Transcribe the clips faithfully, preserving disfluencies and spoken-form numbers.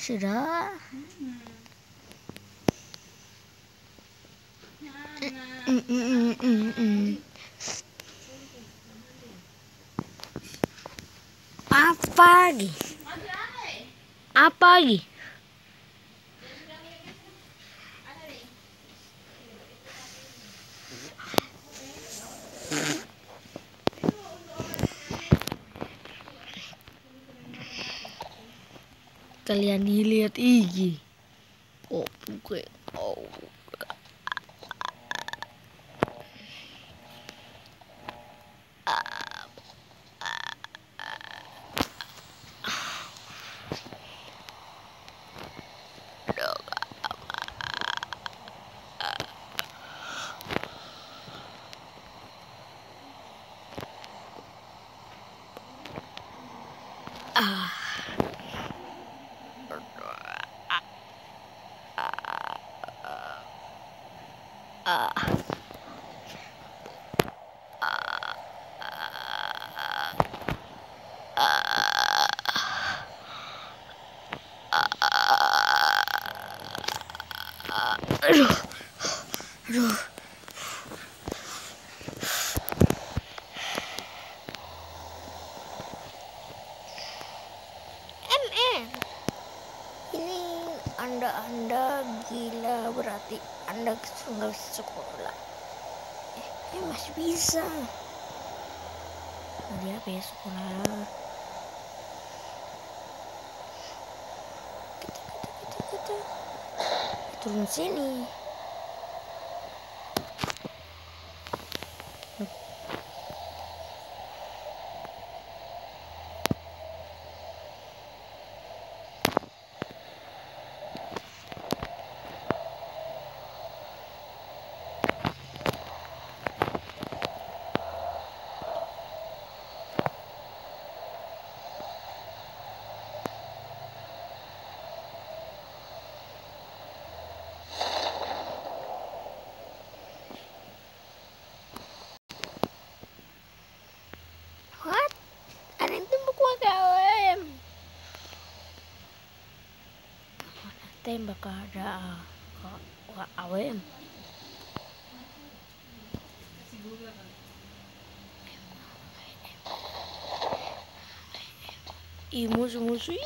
sudah. Mm, mm, mm, mm, mm. Apa lagi? Apa lagi? Kalian dilihat Igi. Oh, bukan. Oh. Ah. Ah. Aduh. Aduh. M M. Ini Anda-anda gila, berarti Anda nggak bisa sekolah. Eh, eh masih bisa. Dia apa ya sekolah? Kita, kita, kita, kita. Turun sini. What? Ada yang tembak ke A W M. Mana tembak ada ke A W M? Ih, musuh-musuh.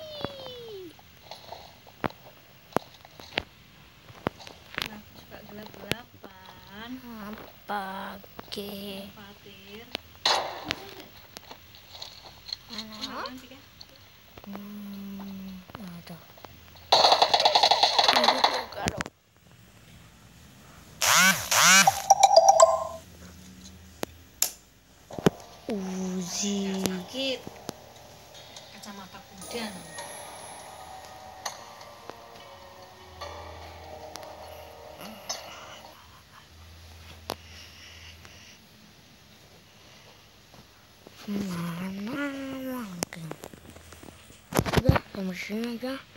Nah, suka gelap-gelapan. Apa ke? Khawatir. Mana? Hmm, nah tuh. Uzi. Sakit. Kacamata kuda. Mana mungkin? Udah, sama sini aja.